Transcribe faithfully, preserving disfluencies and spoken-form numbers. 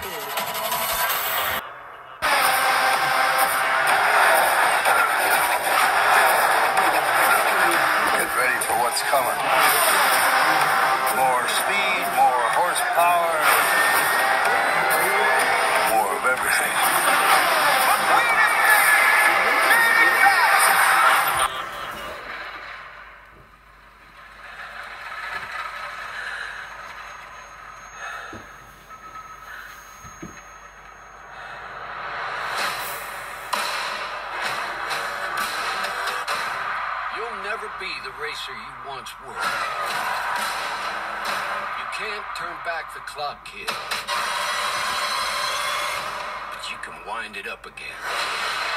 Get ready for what's coming. More speed, more horsepower, more of everything. Never be the racer you once were. You can't turn back the clock, kid. But you can wind it up again.